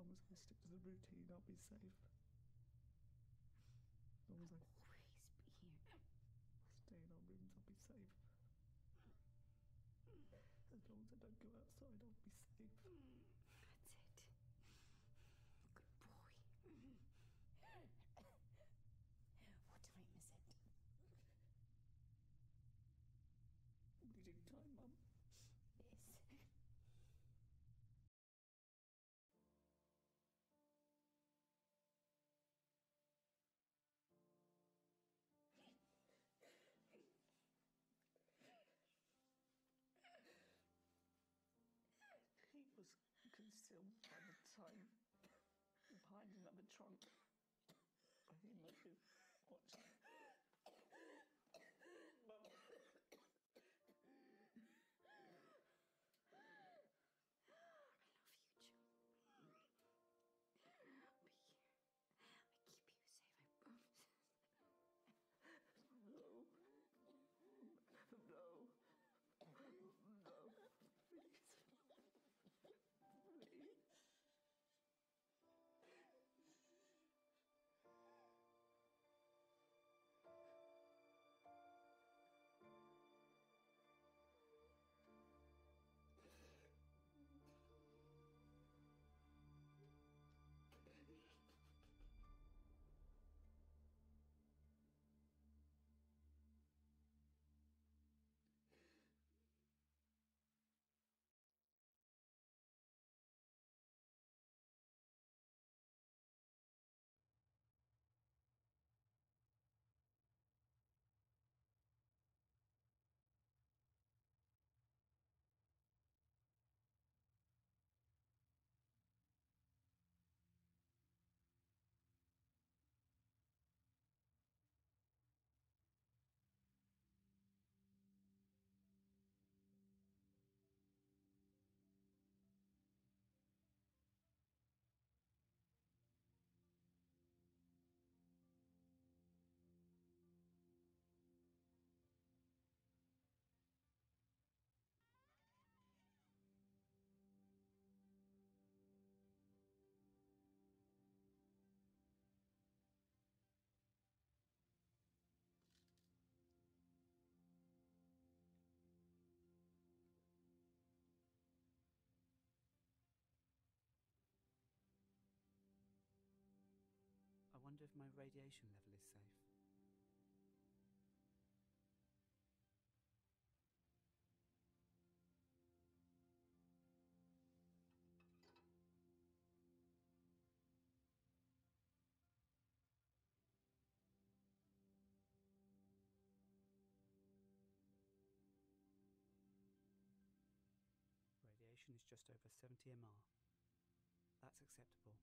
long as I stick to the routine, I'll be safe. As long as I always be here. Stay in our rooms, I'll be safe. As long as I don't go outside, I'll be safe. That's it. Good boy. What time is it? Bleeding time, Mum. Yes. He was concealed by the time behind another trunk. I think maybe watched. Mum. I love you, Joe. I'll be here. I keep you safe, I promise. No. No. No. Please. Please. I wonder if my radiation level is safe. Radiation is just over 70 MR. That's acceptable.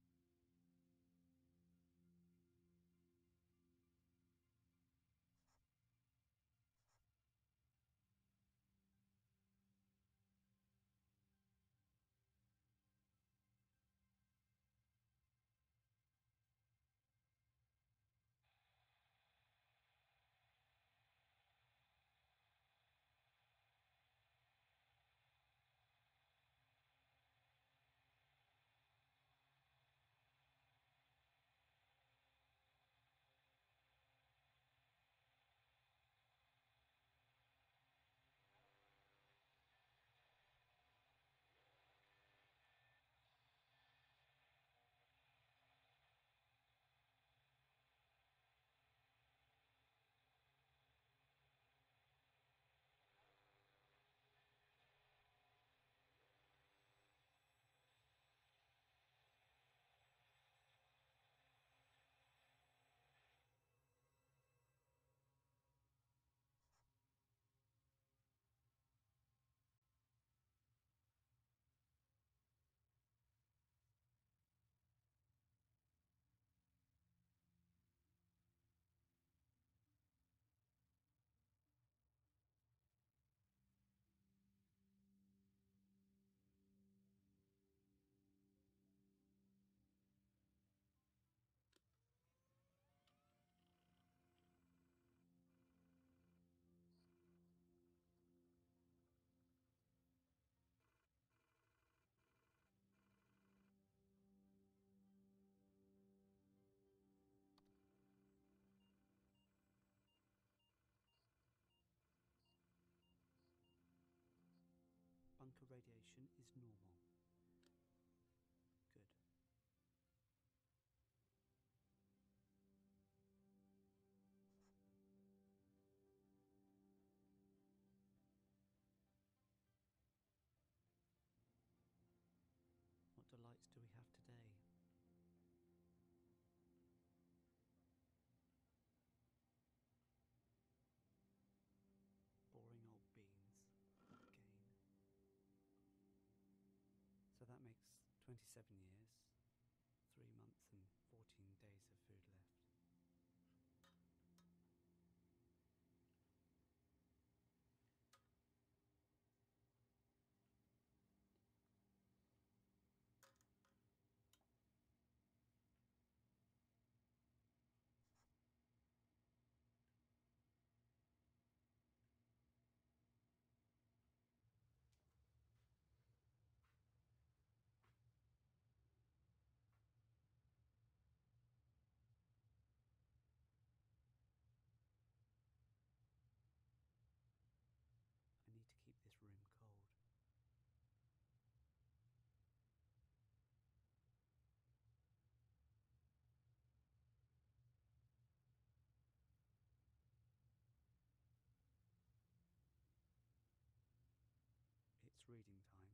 radiation is normal. Good. What delights do we have today? Boring old beans. Again. So that makes 27 years, 3 months and 14 days of food left. I need to keep this room cold. It's reading time.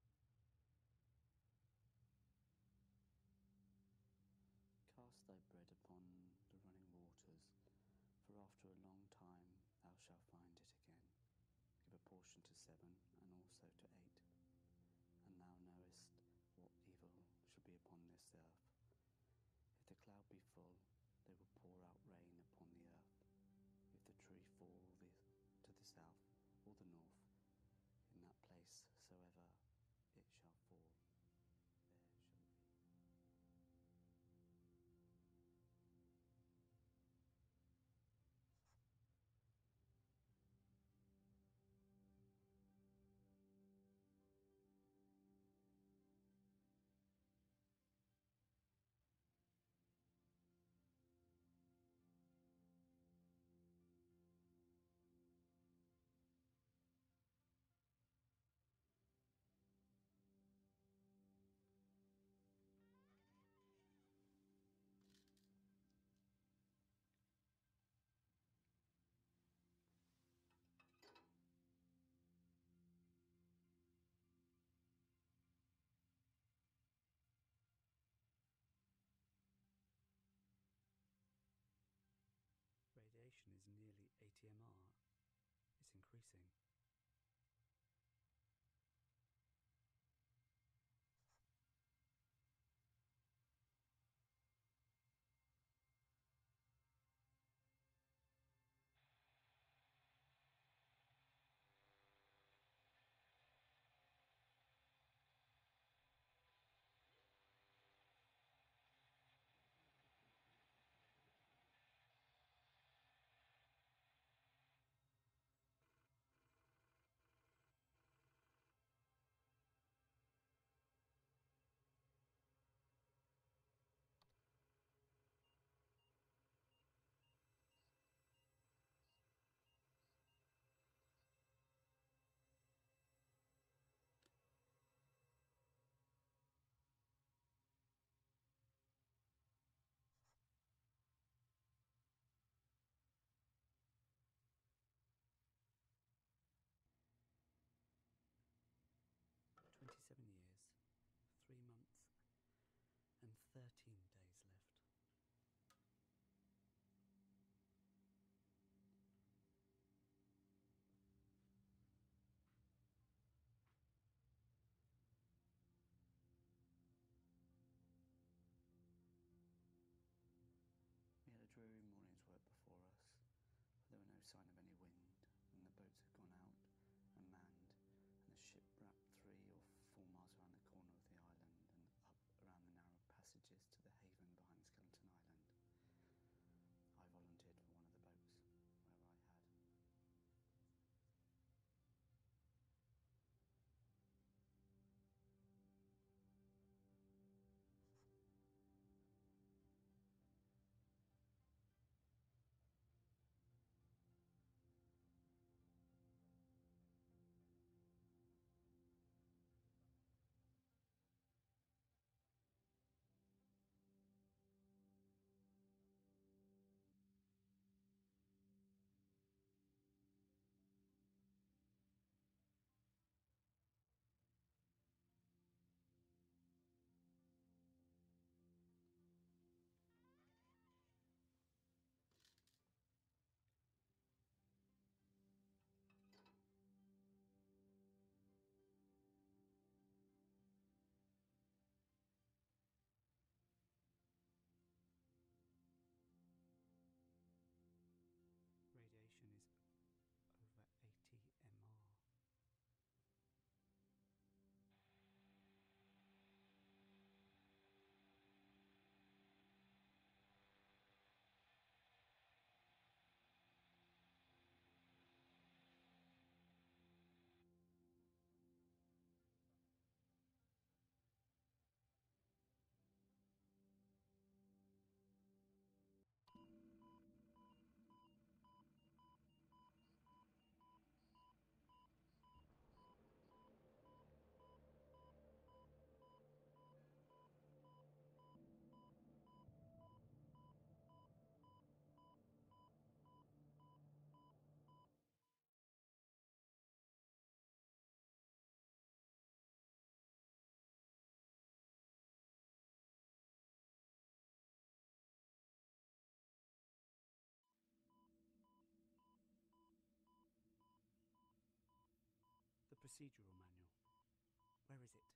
Cast thy bread upon the running waters, for after a long time thou shalt find it again. Give a portion to 7, and also to 8. And thou knowest what evil should be upon this earth. If the cloud be full, they will pour out rain upon the earth. If the tree fall to the south or the north, in that place soever it shall fall, there shall it be. Radiation is nearly 80 MR. It's increasing. procedural manual. Where is it?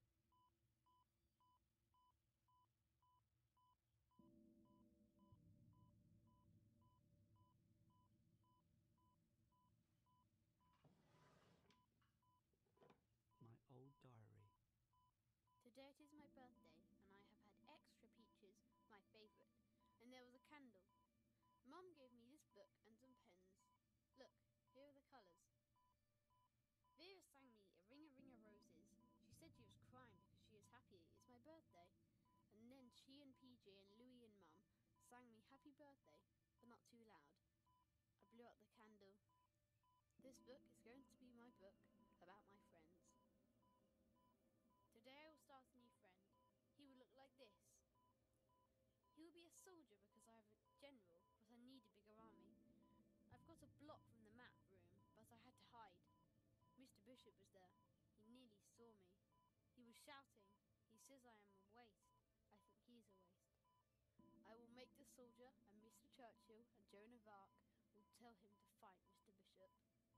My old diary. Today it is my birthday, and I have had extra peaches, my favourite, and there was a candle. Mum gave me this book and some pens. Look, here are the colours. Vera sang me a ring of roses. She said she was crying because she is happy it's my birthday. And then she and PJ and Louie and Mum sang me happy birthday, but not too loud. I blew out the candle. This book is going to be my book about my friends. Today I will start a new friend. He will look like this. He will be a soldier because I have a general, but I need a bigger army. I've got a block from the map room, but I had to hide. Mr. Bishop was there. He nearly saw me. He was shouting. He says I am a waste. I think he is a waste. I will make the soldier, and Mr. Churchill and Joan of Arc will tell him to fight Mr. Bishop.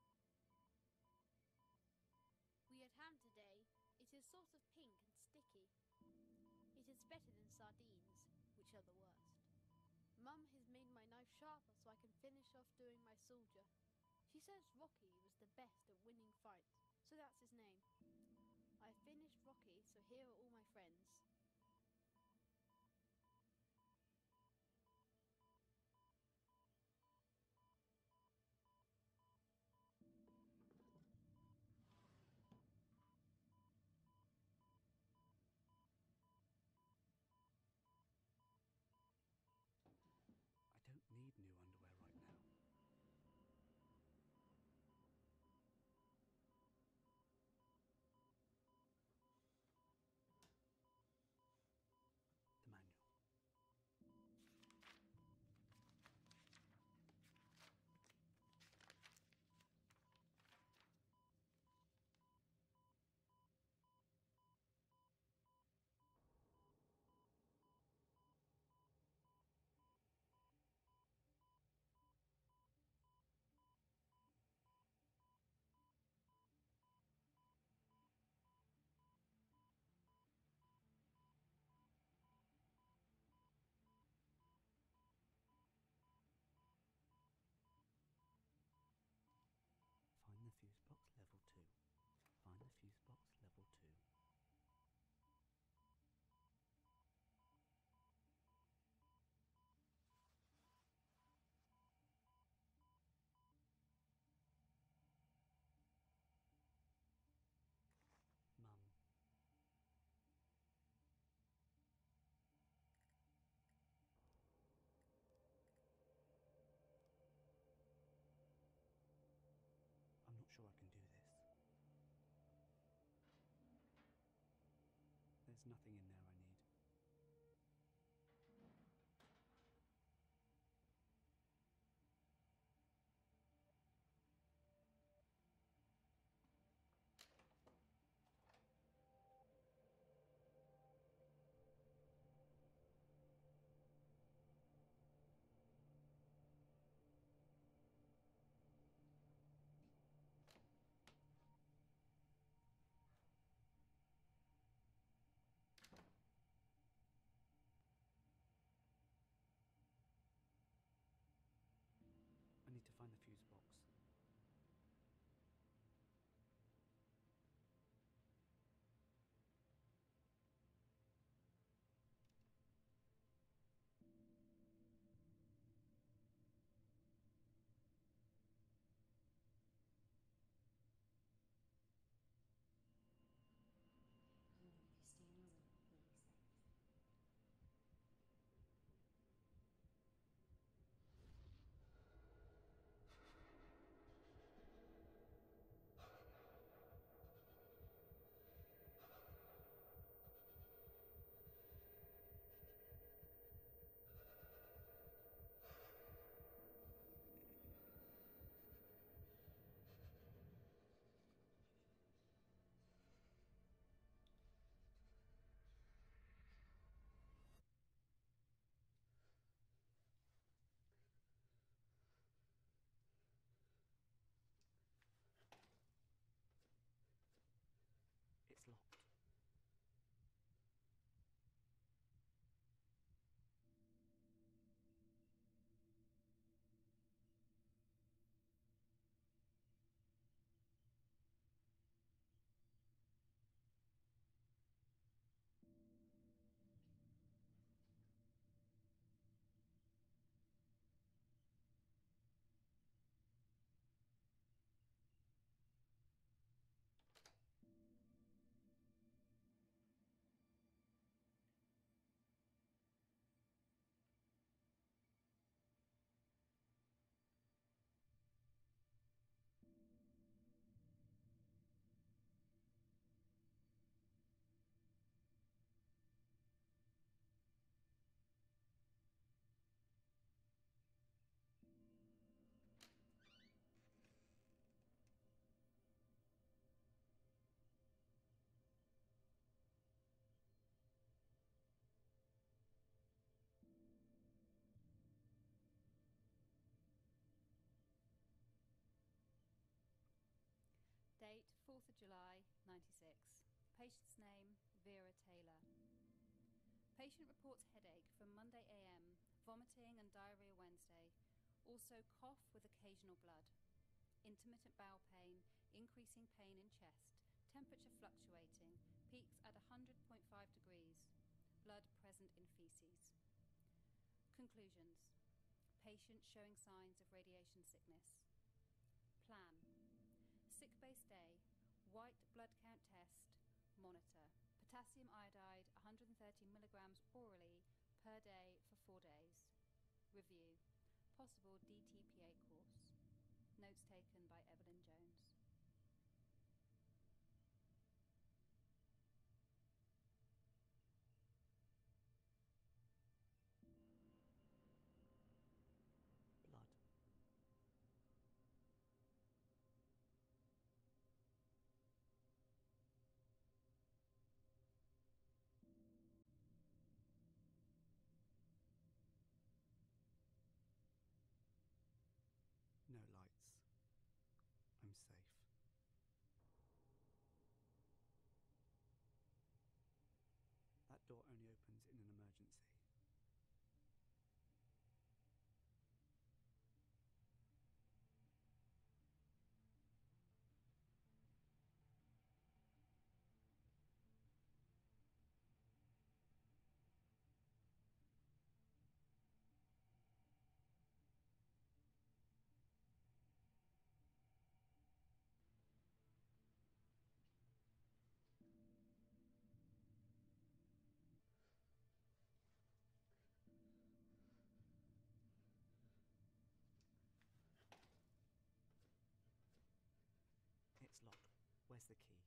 We had ham today. It is sort of pink and sticky. It is better than sardines, which are the worst. Mum has made my knife sharper so I can finish off doing my soldier. She says Rocky was the best at winning fights, so that's his name. I finished Rocky, so here are all my friends. I don't need new underwear right now. The manual. Find the fuse box level 2. Find the fuse box level 2. Mum. I'm not sure I can do this. There's nothing in there I need. July 96. Patient's name, Vera Taylor. Patient reports headache from Monday AM, vomiting and diarrhea Wednesday, also cough with occasional blood, intermittent bowel pain, increasing pain in chest, temperature fluctuating, peaks at 100.5 degrees, blood present in feces. Conclusions. Patient showing signs of radiation sickness. Plan. Sick-based day, white blood count test, monitor. Potassium iodide 130 milligrams orally per day for 4 days. Review. Possible DTPA course. Notes taken by Evelyn Jones. Blood. No lights. I'm safe. That door only opens in an emergency. It's locked. Where's the key?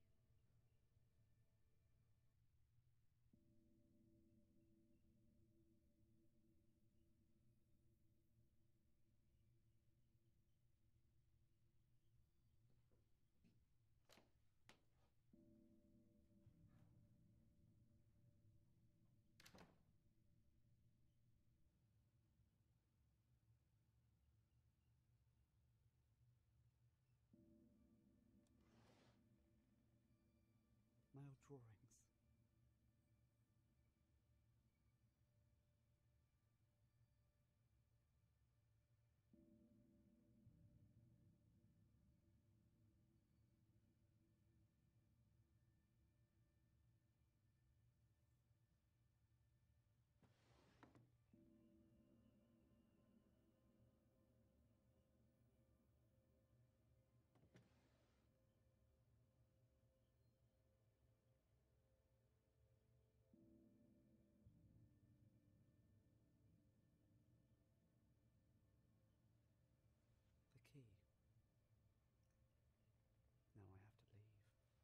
My old drawings. The key. Now I have to leave.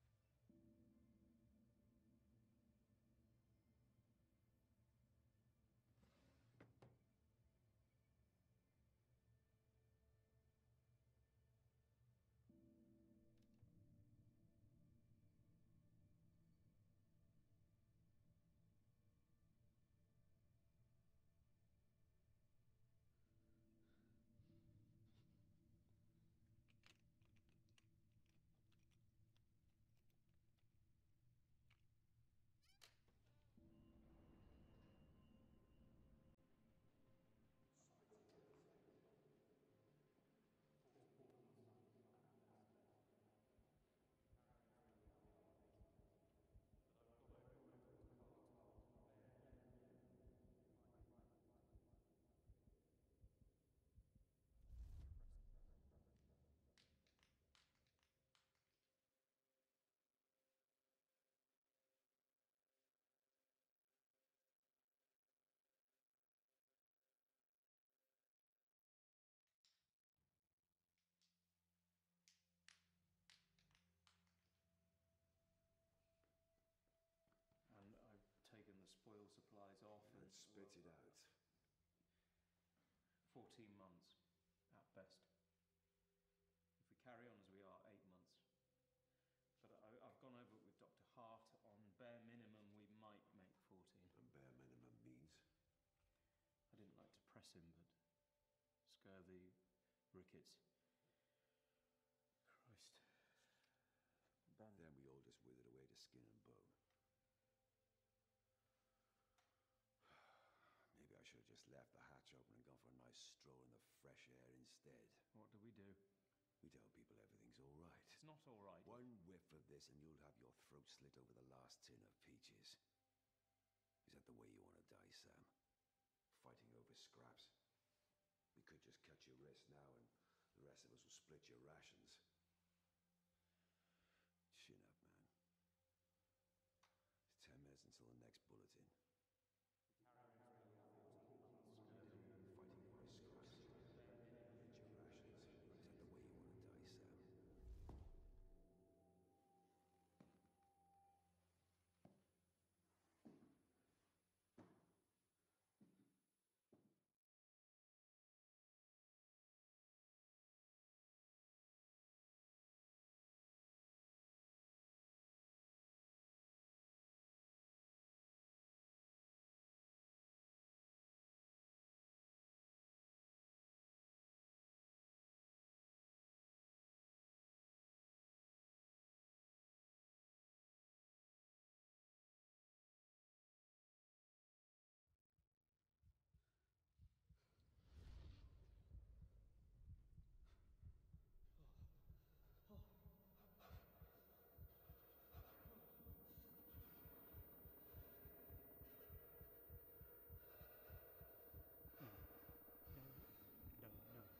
And I've taken the spoil supplies off And spit it out. 14 months at best. If we carry on as we are, 8 months. But I've gone over it with Dr. Hart. On bare minimum, we might make 14. And bare minimum means? I didn't like to press him, but scurvy, rickets. Christ. There skin and bone. Maybe I should have just left the hatch open and gone for a nice stroll in the fresh air instead. What do we do? We tell people everything's all right. It's not all right. One whiff of this and you'll have your throat slit over the last tin of peaches. Is that the way you want to die, Sam? Fighting over scraps? We could just cut your wrist now and the rest of us will split your rations. Chin up, man. It's 10 minutes until the next bulletin. Fighting over scraps? And your rations? Is that the way you want to die, Sam? No, no, no.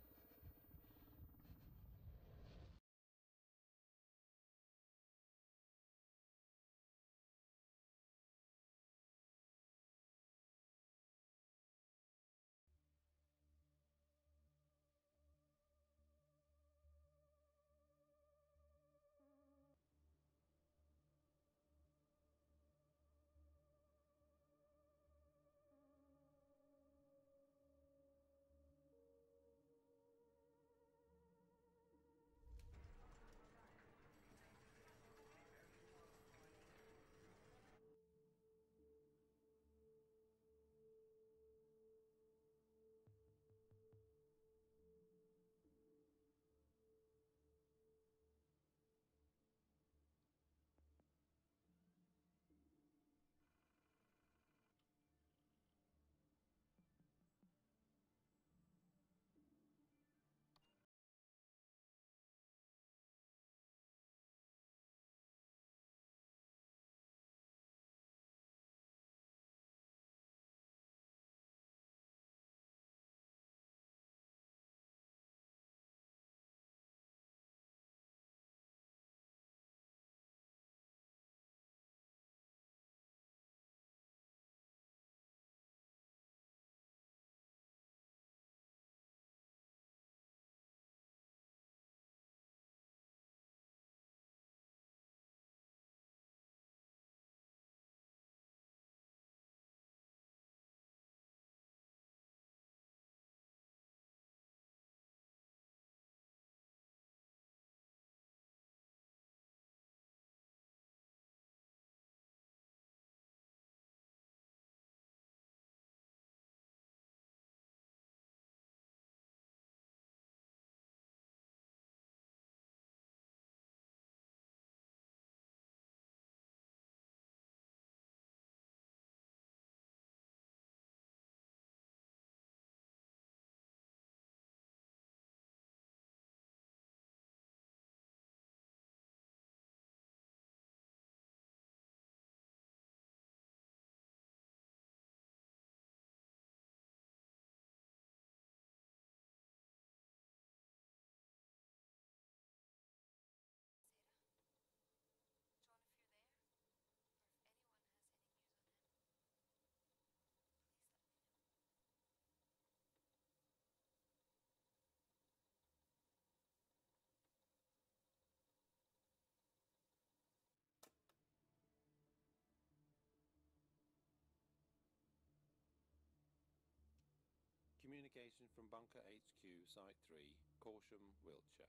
Communication from Bunker HQ, Site 3, Corsham, Wiltshire.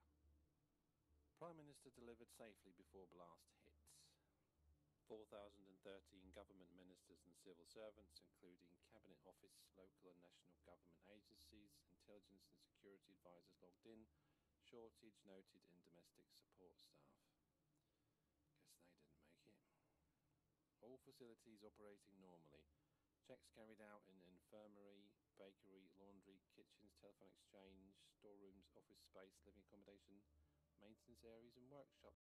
Prime Minister delivered safely before blast hits. 4,013 government ministers and civil servants, including Cabinet Office, local and national government agencies, intelligence and security advisors logged in. Shortage noted in domestic support staff. Guess they didn't make it. All facilities operating normally. Checks carried out in infirmary, bakery, laundry, kitchens, telephone exchange, storerooms, office space, living accommodation, maintenance areas and workshops.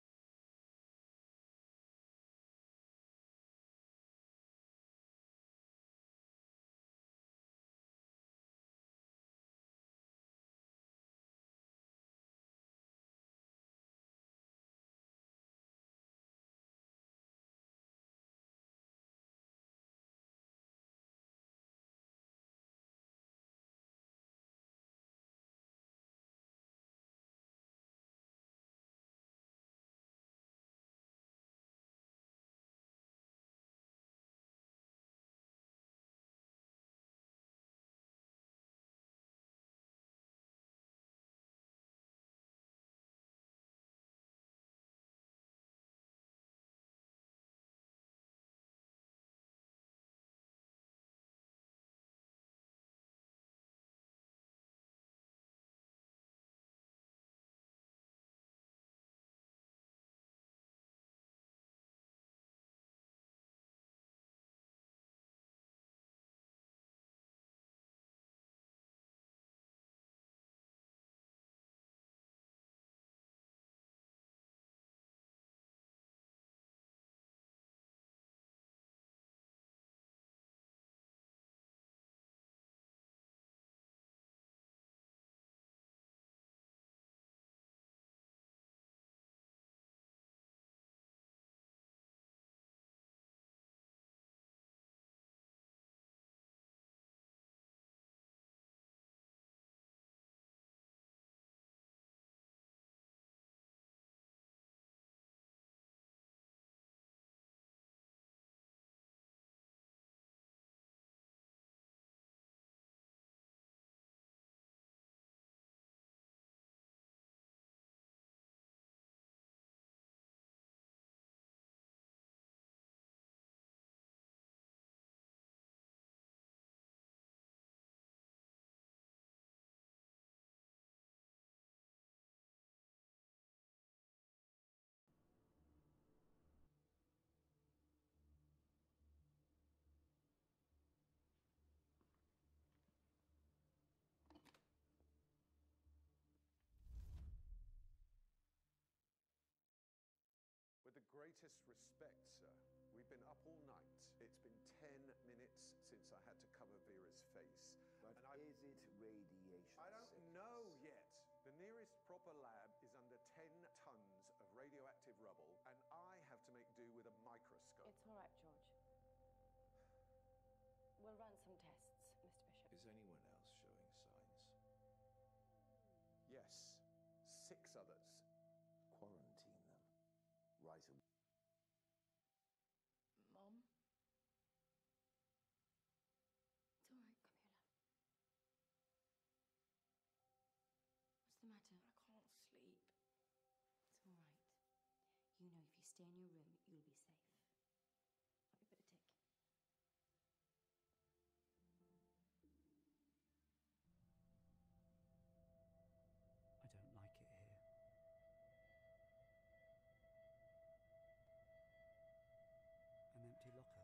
With the greatest respect, sir, we've been up all night. It's been 10 minutes since I had to cover Vera's face. But is it radiation I don't sickness? know yet. The nearest proper lab is under 10 tons of radioactive rubble, and I have to make do with a microscope. It's all right, George. We'll run some tests, Mr. Bishop. Is anyone else showing signs? Yes, 6 others. Quarantine them. Right away. Mom? It's all right. Come here, love. What's the matter? I can't sleep. It's all right. You know, if you stay in your room, you'll be safe. Have a bit of take. I don't like it here. An empty locker.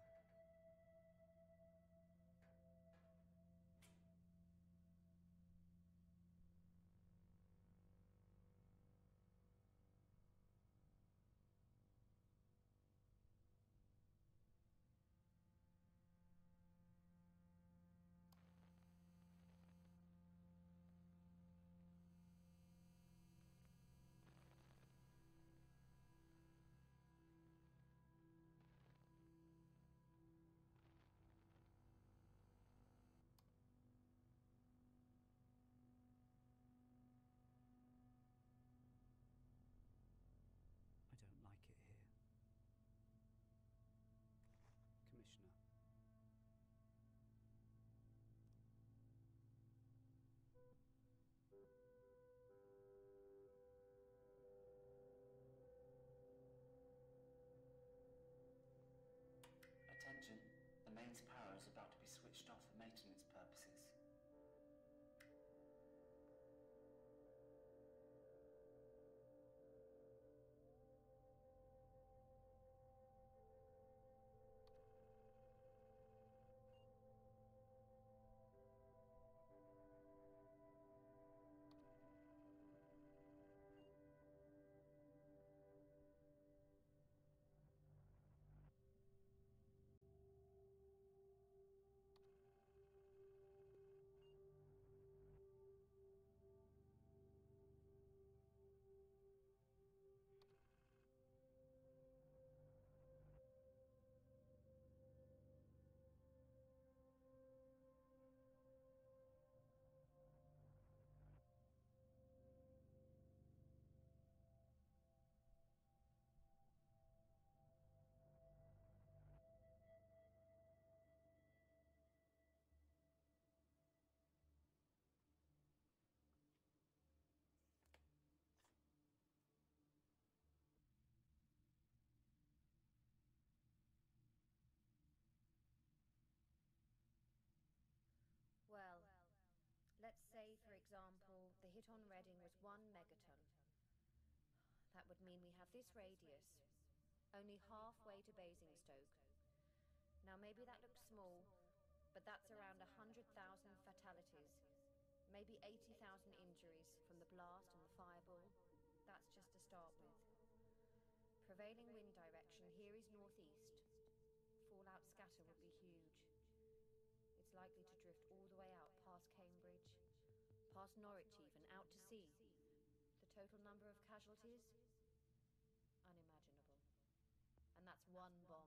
on Reading was 1 megaton. That would mean we have this radius, only halfway to Basingstoke. Now maybe that looks small, but that's around 100,000 fatalities, maybe 80,000 injuries from the blast and the fireball. That's just to start with. Prevailing wind direction here is northeast. Fallout scatter would be huge. It's likely to drift all the way out past Cambridge, past Norwich even, out to sea. The total number of casualties? Unimaginable. And that's 1 bomb.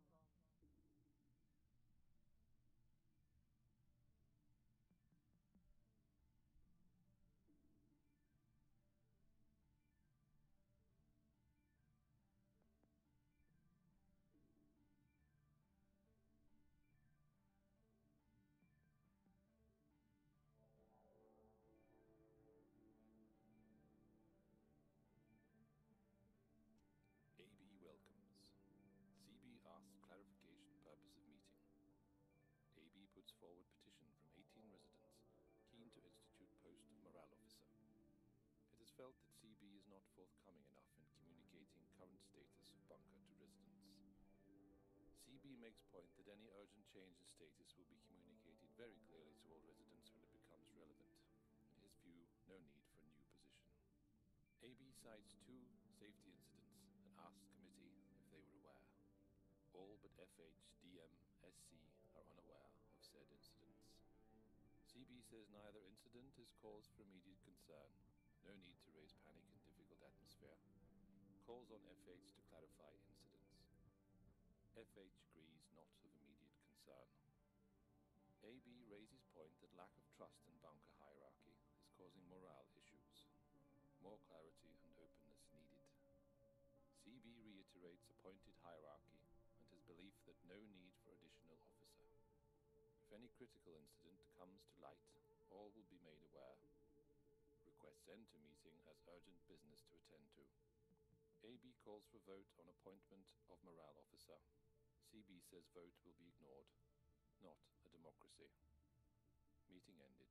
AB welcomes. CB asks clarification purpose of meeting. AB puts forward petition from 18 residents keen to institute post of morale officer. It is felt that CB is not forthcoming enough in communicating current status of bunker to residents. CB makes point that any urgent change in status will be communicated very clearly to all residents when it becomes relevant. In his view, no need for a new position. AB cites 2 safety incidents and asks committee if they were aware. All but FH, DM, SC are unaware of said incidents. CB says neither incident is cause for immediate concern. No need to raise panic in difficult atmosphere. Calls on FH to clarify incidents. FH agrees not of immediate concern. AB raises point that lack of trust in bunker hierarchy is causing morale issues. More clarity and openness needed. CB reiterates appointed hierarchy and his belief that no need for additional officer. If any critical incident comes to light, all will be made aware. Requests end to meeting as urgent business to attend to. AB calls for vote on appointment of morale officer. CB says vote will be ignored. Not a democracy. Meeting ended.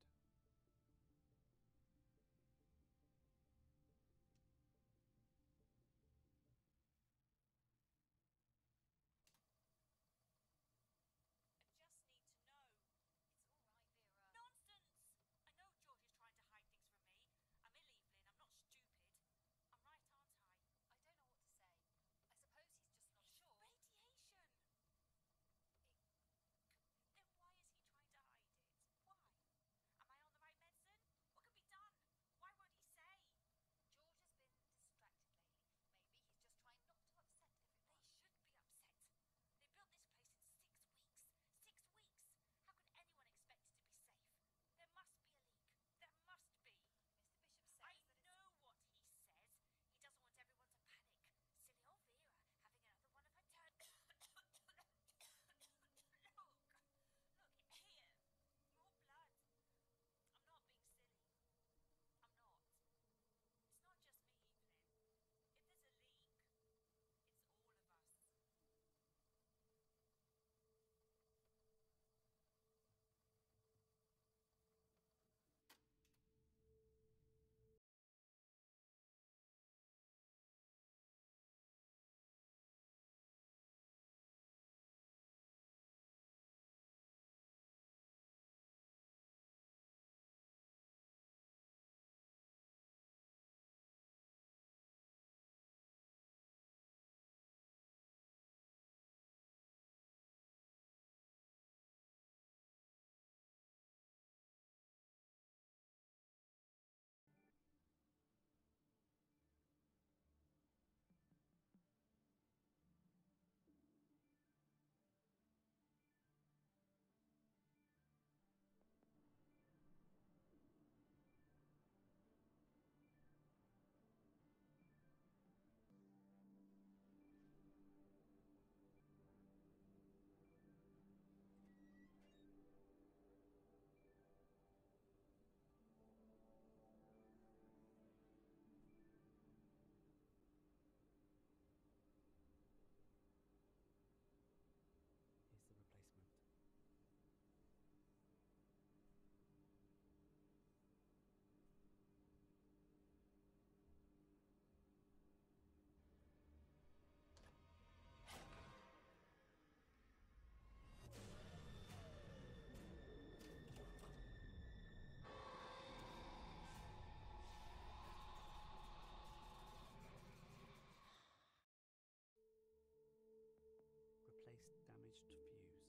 damaged fuse.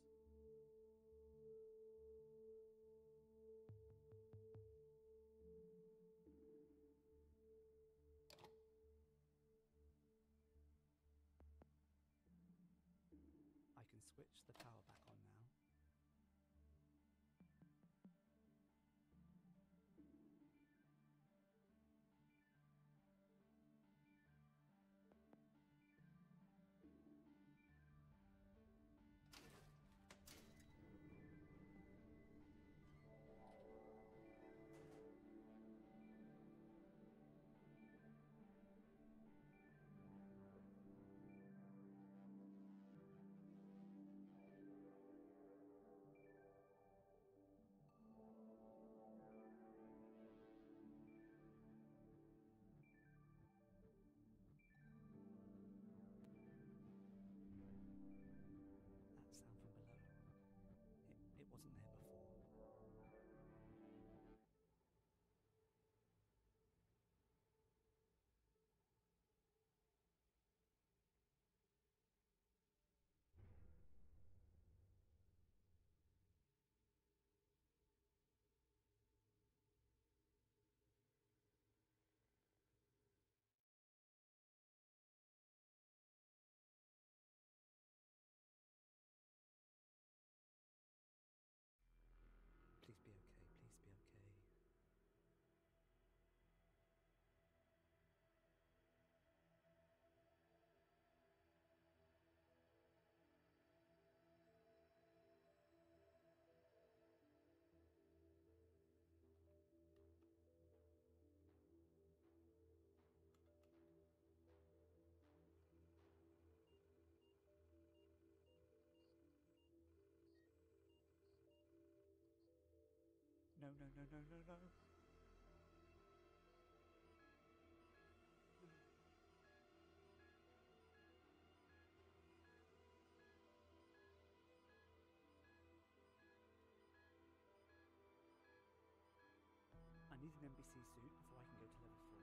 I can switch the power back on now. That sound from below. It wasn't there before. Please be okay, please be okay. No, no, no, no, no, no. I need an NBC suit before I can go to level 4.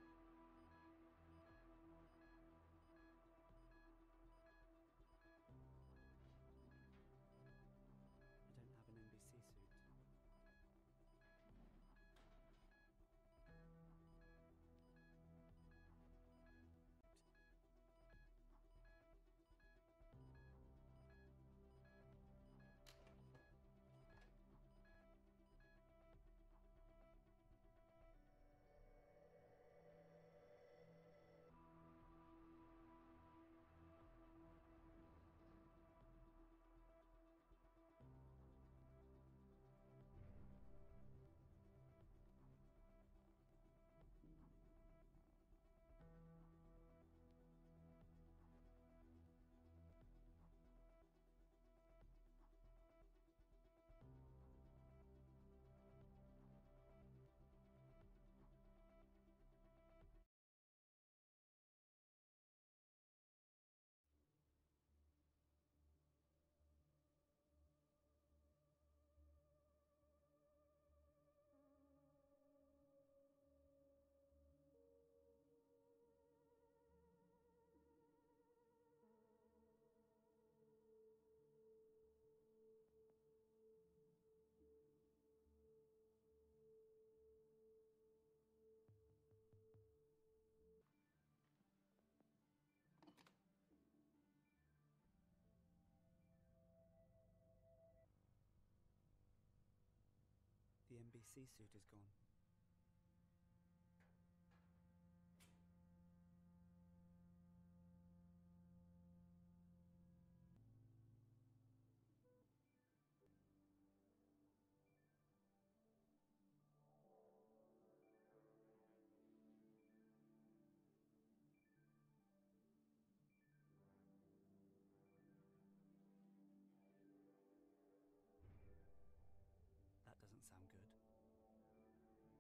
I don't have an NBC suit. The NBC suit is gone. That doesn't sound good.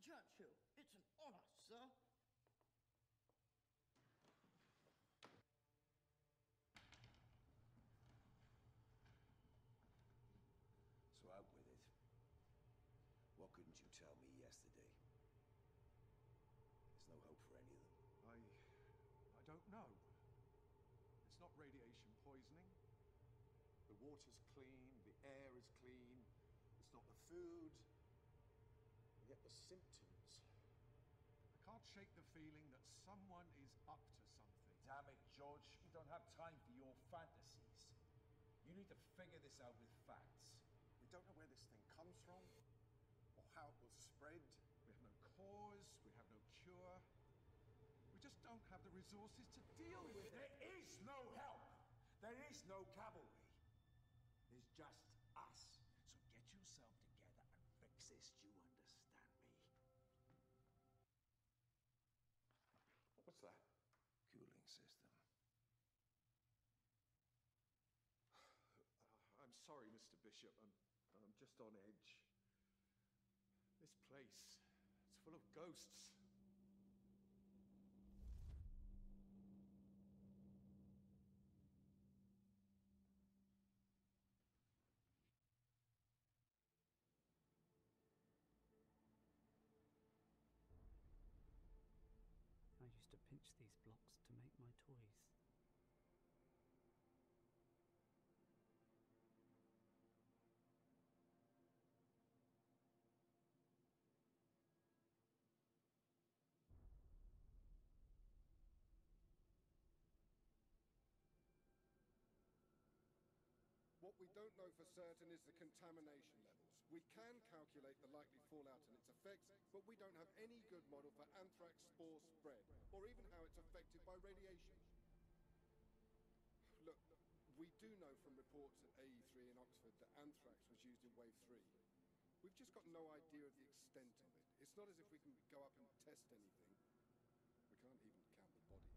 Churchill, it's an honour, sir. So out with it. What couldn't you tell me yesterday? There's no hope for any of them. I don't know. It's not radiation poisoning. The water's clean, the air is clean. It's not the food. And yet the symptoms. I can't shake the feeling that someone is up to something. Damn it, George. We don't have time for your fantasies. You need to figure this out with facts. We don't know where this thing comes from, or how it will spread. We have no cause, we have no cure. We just don't have the resources to deal with it. There is no help. There is no cavalry. There's just us. So get yourself together and fix this. Do you understand me? What's that? Cooling system. I'm sorry, Mr. Bishop. I'm just on edge. This place, it's full of ghosts. I used to pinch these blocks to make my toys. What we don't know for certain is the contamination levels. We can calculate the likely fallout and its effects, but we don't have any good model for anthrax spore spread, or even how it's affected by radiation. Look, we do know from reports at AE3 in Oxford that anthrax was used in Wave 3. We've just got no idea of the extent of it. It's not as if we can go up and test anything. We can't even count the bodies.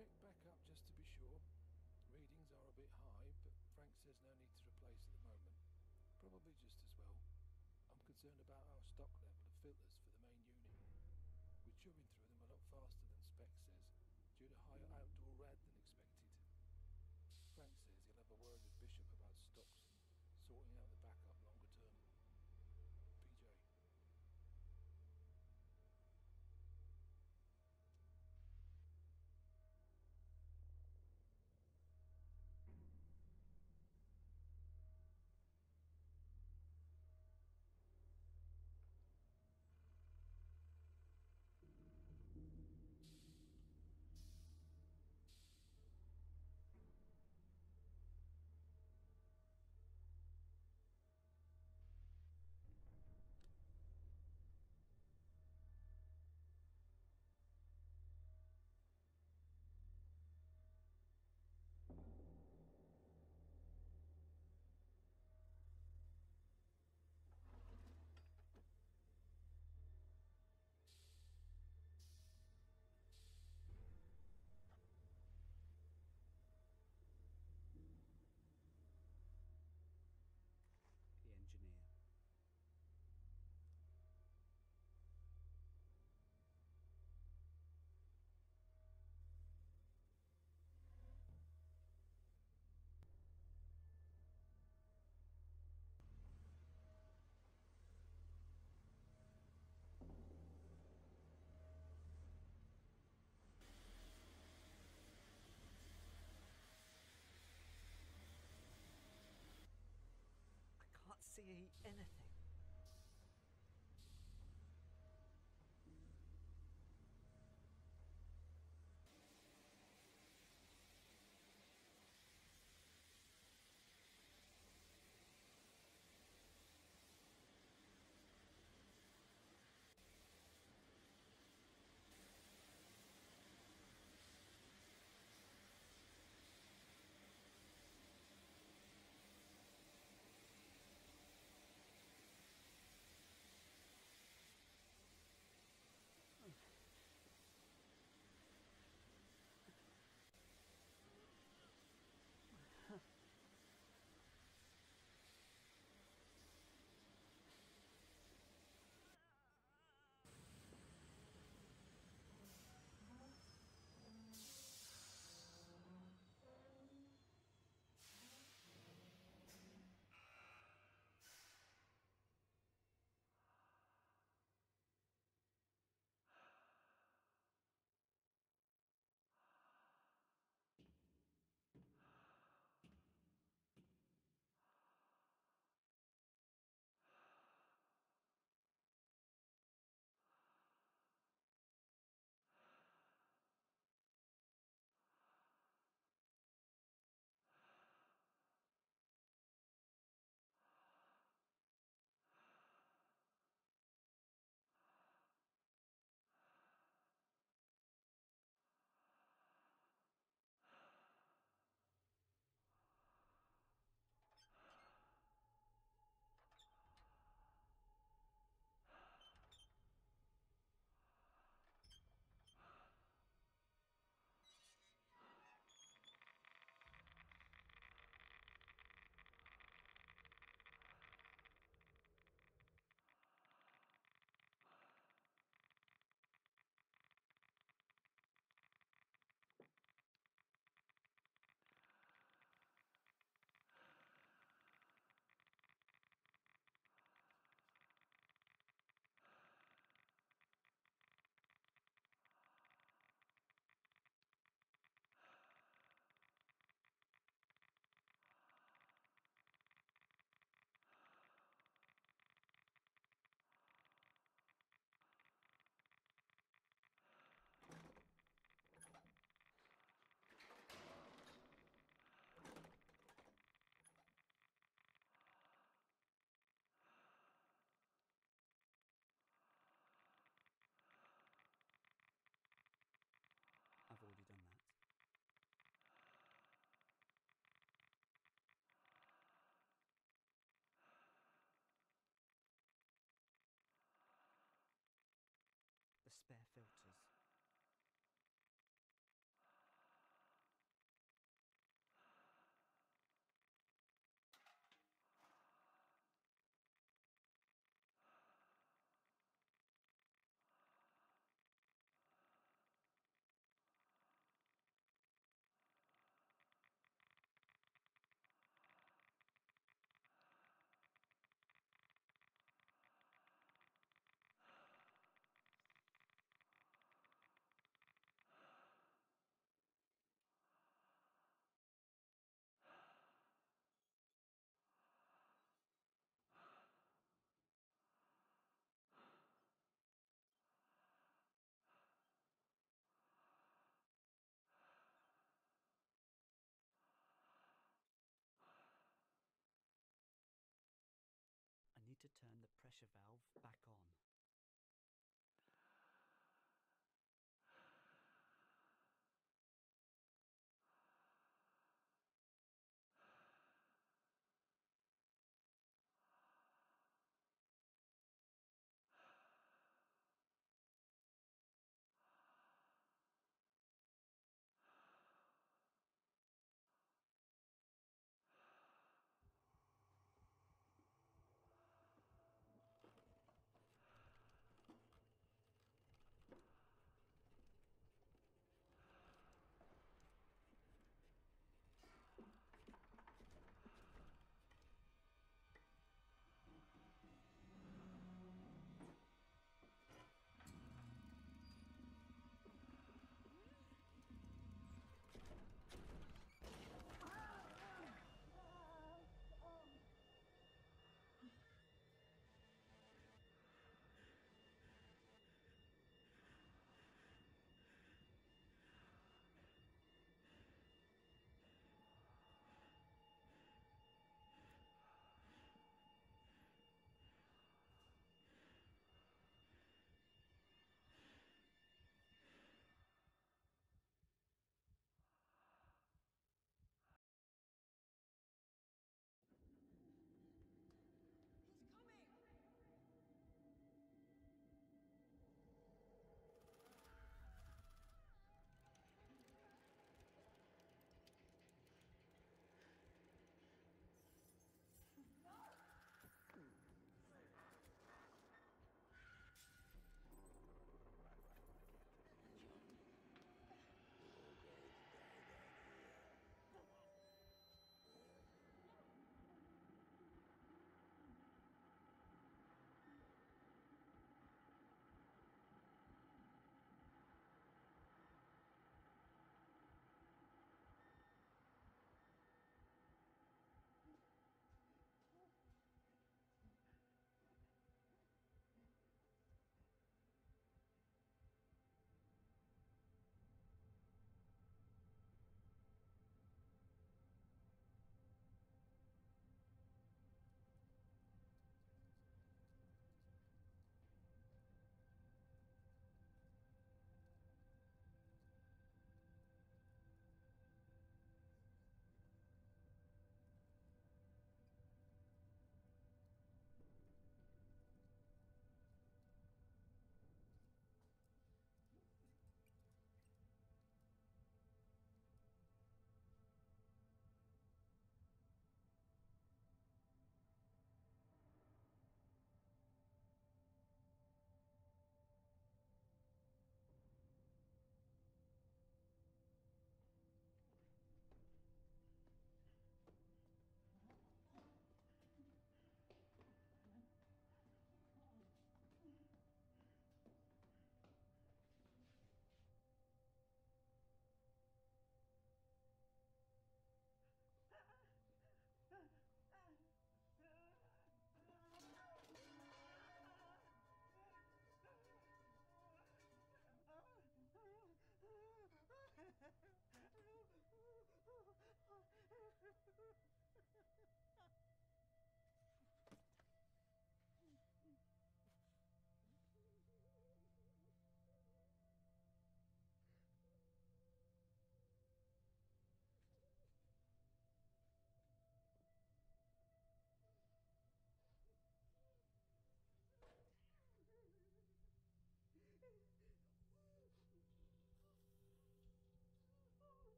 checked back up just to be sure. Readings are a bit high, but Frank says no need to replace at the moment. Probably just as well. I'm concerned about our stock level of filters for the main unit. We're chewing through them a lot faster than Spec says, due to higher outdoor rad than expected. Frank says he'll have a word with Bishop about stocks and sorting out the backup longer term. PJ. The engineer. I can't see anything. pressure valve back on.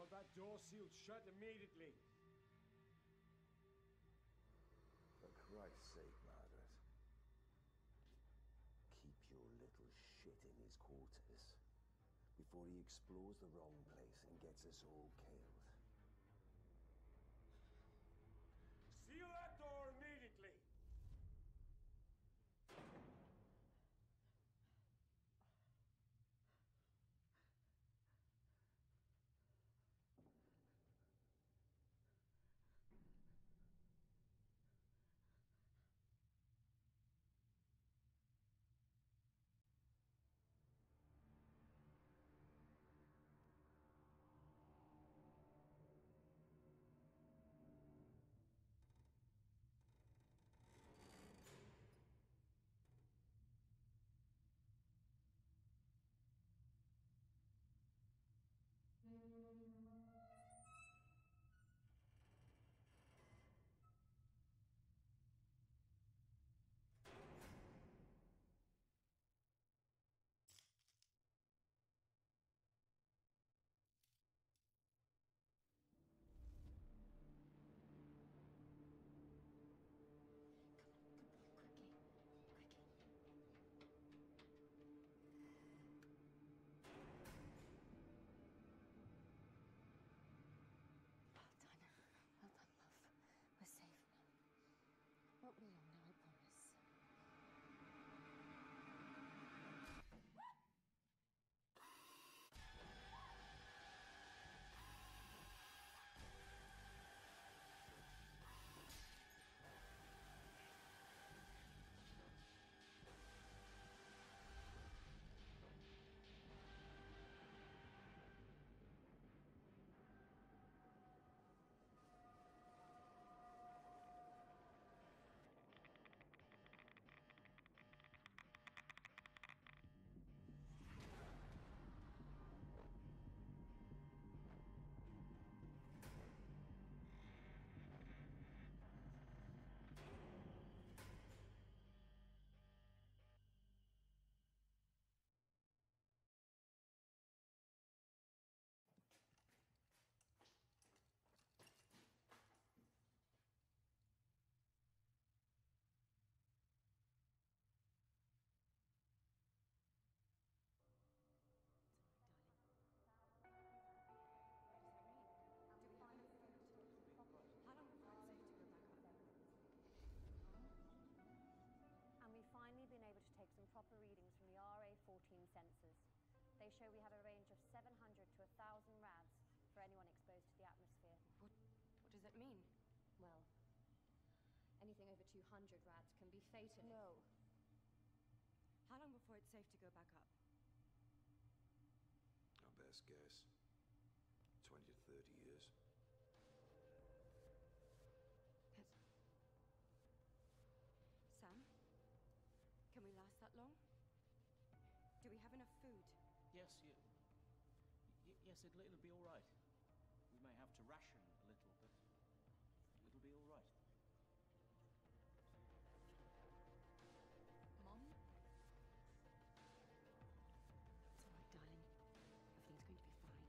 Have that door sealed shut immediately. For Christ's sake, Margaret. Keep your little shit in his quarters before he explores the wrong place and gets us all killed. Seal that door immediately! Well done, love. We're safe now. Won't be long now, I promise. And we've finally been able to take some proper readings from the RA-14 sensors. They show we have a range of 700 to 1,000 rads for anyone exposed to the atmosphere. What does that mean? Well, anything over 200 rads can be fatal. No. How long before it's safe to go back up? Our best guess, 20 to 30 years. Sam? Can we last that long? Do we have enough food? Yes, yes, it'll be all right. We may have to ration a little, but it'll be all right. Mom? It's all right, darling. Everything's going to be fine.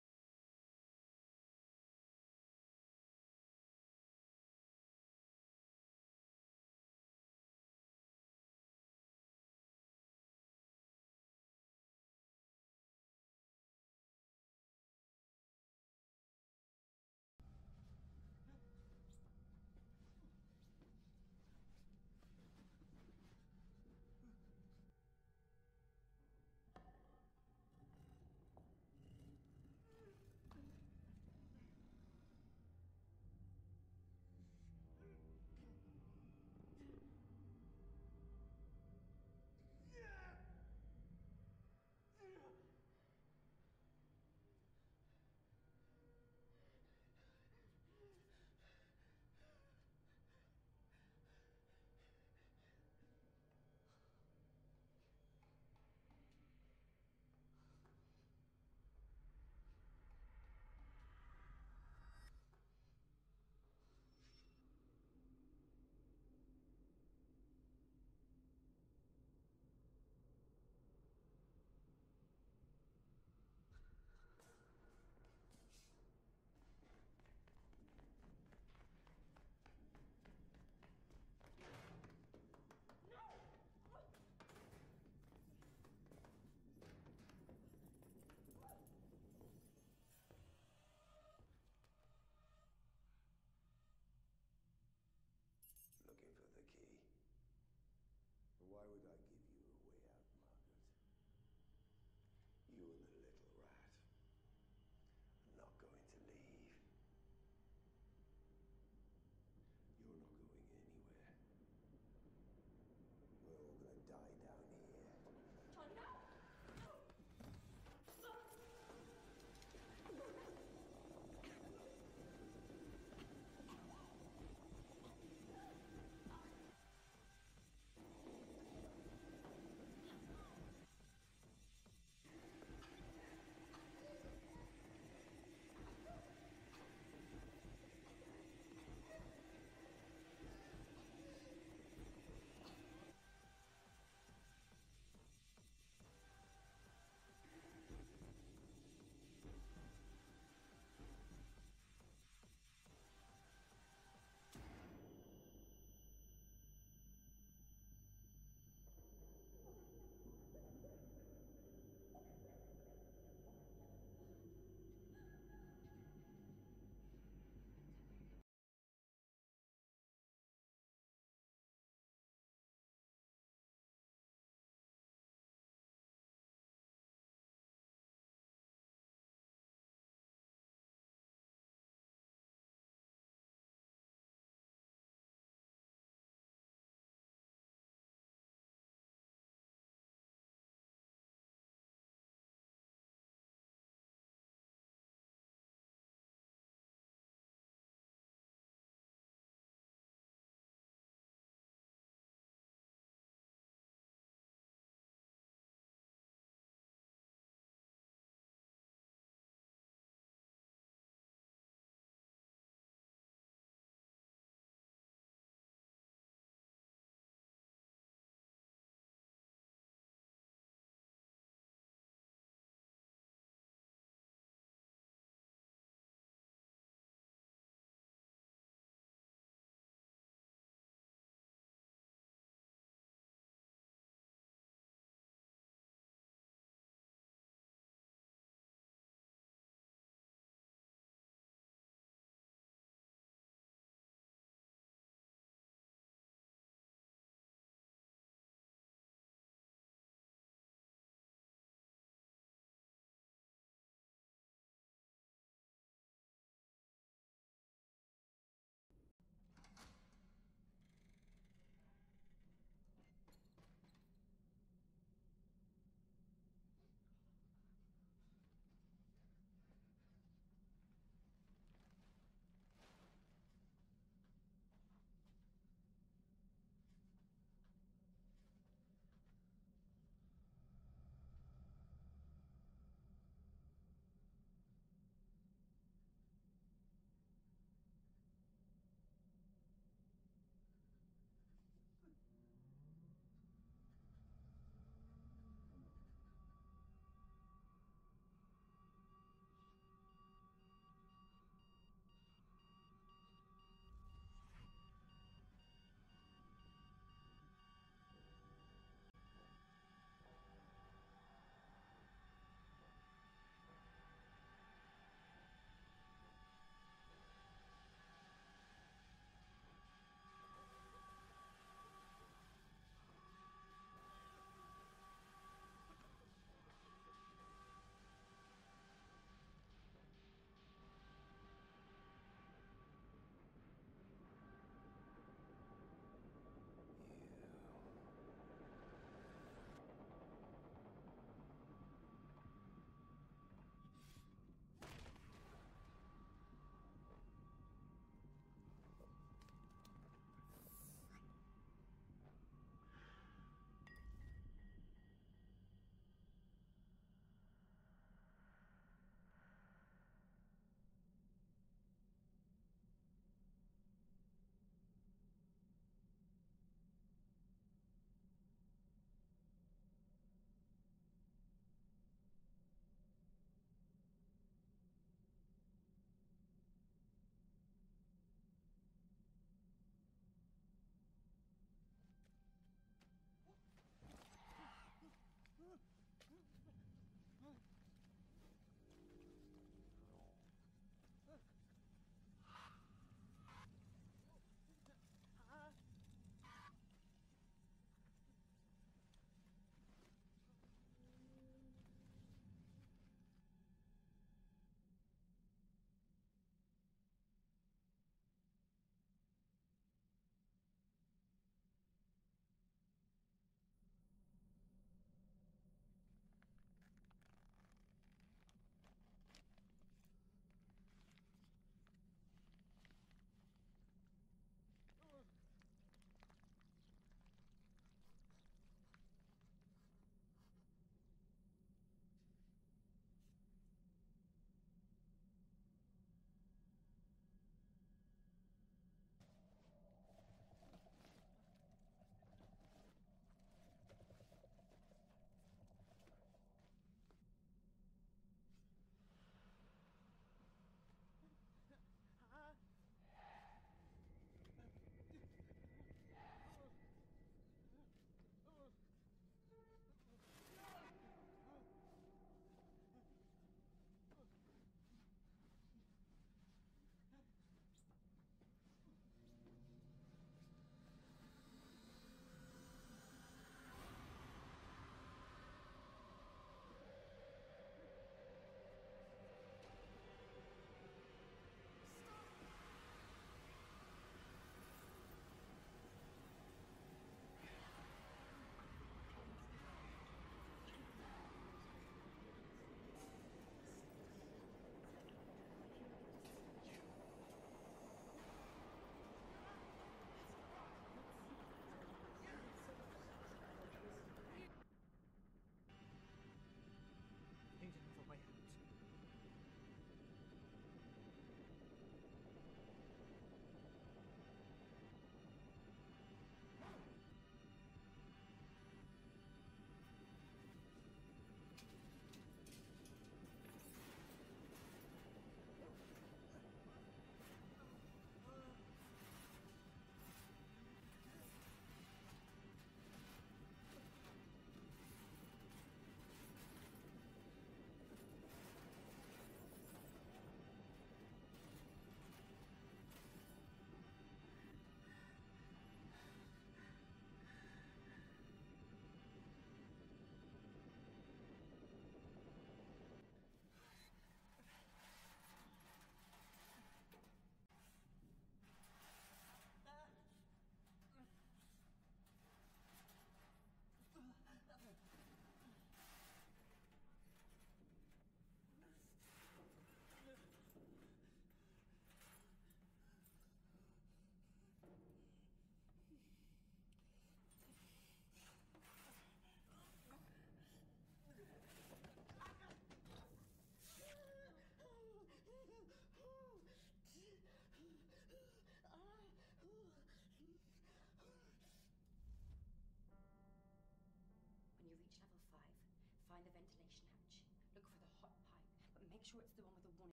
sure it's the one with the warning.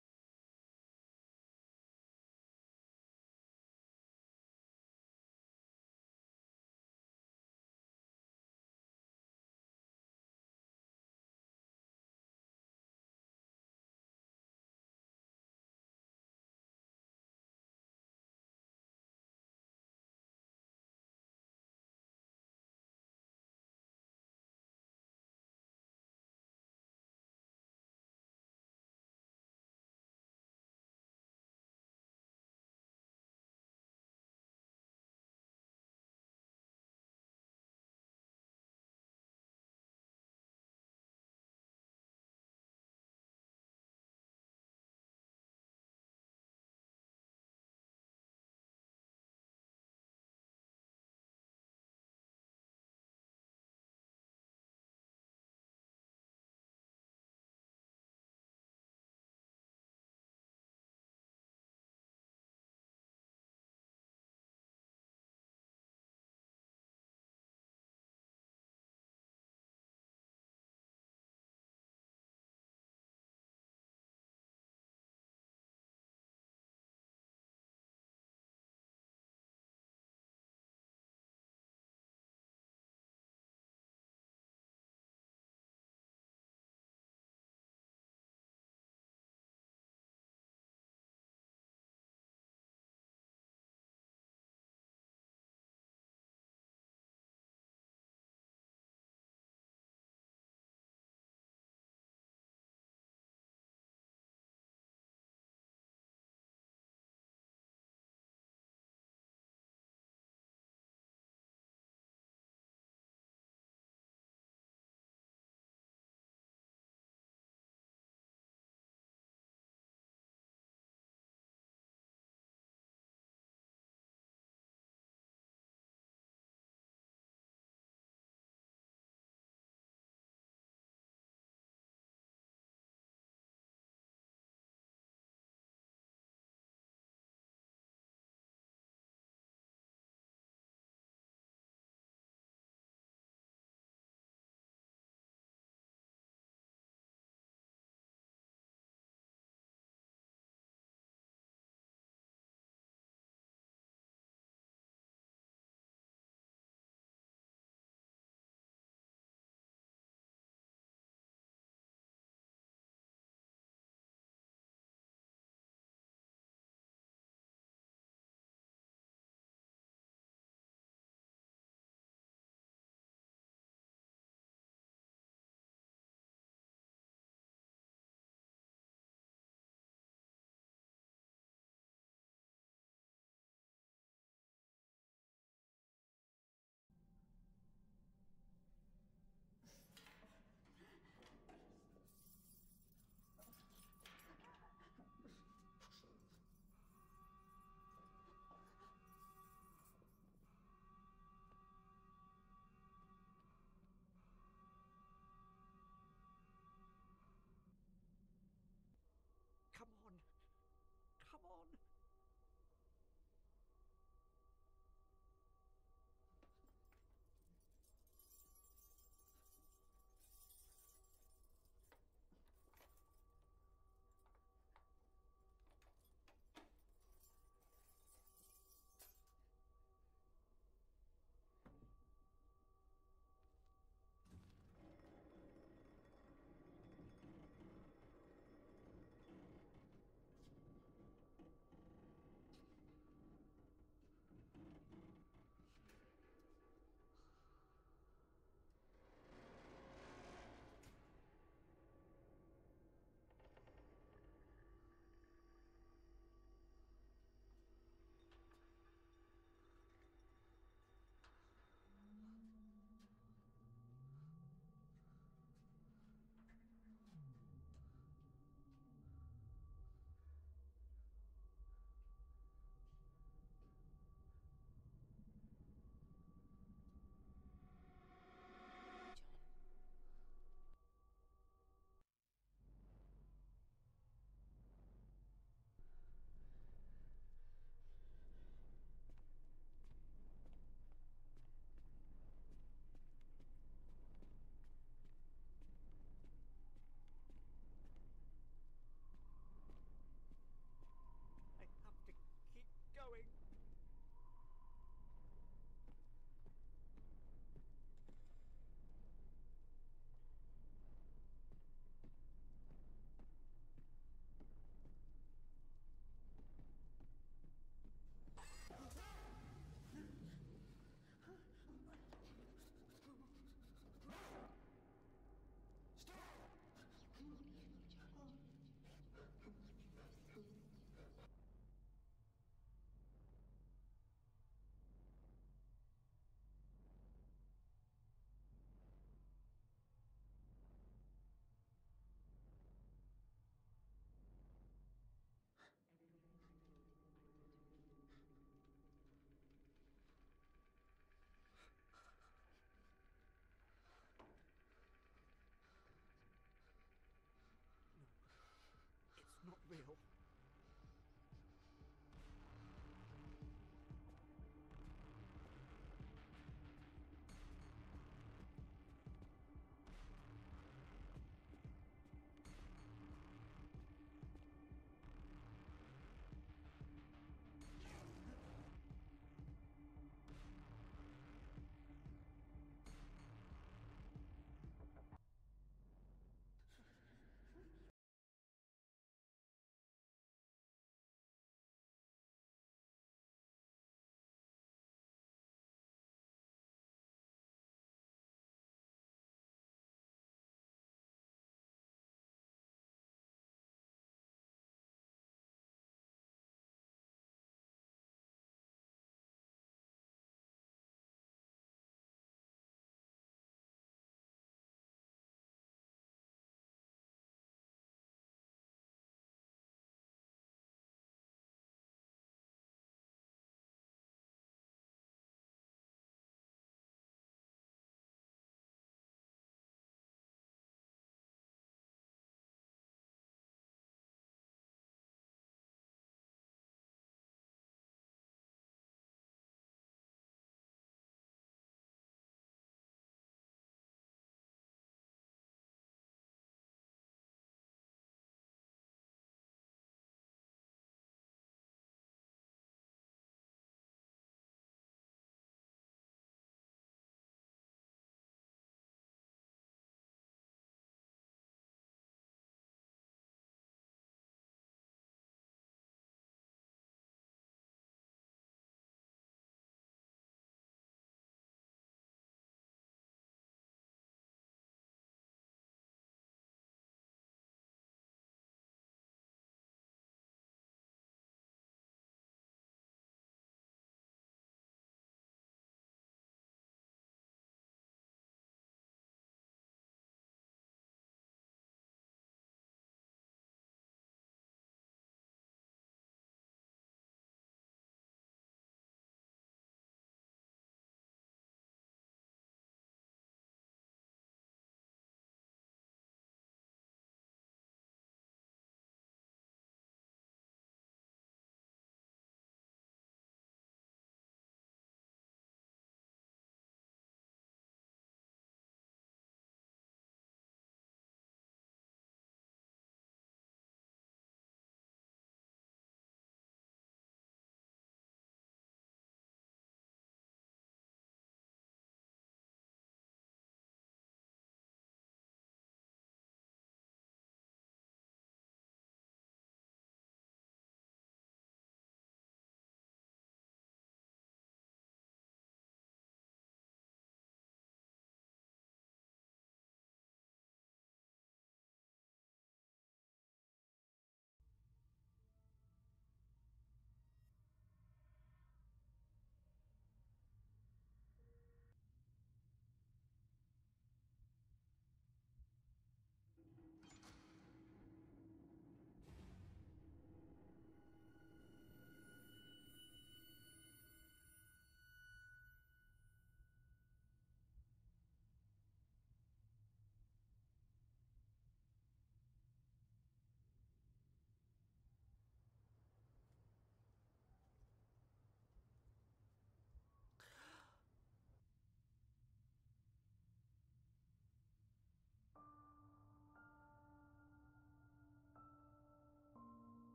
real.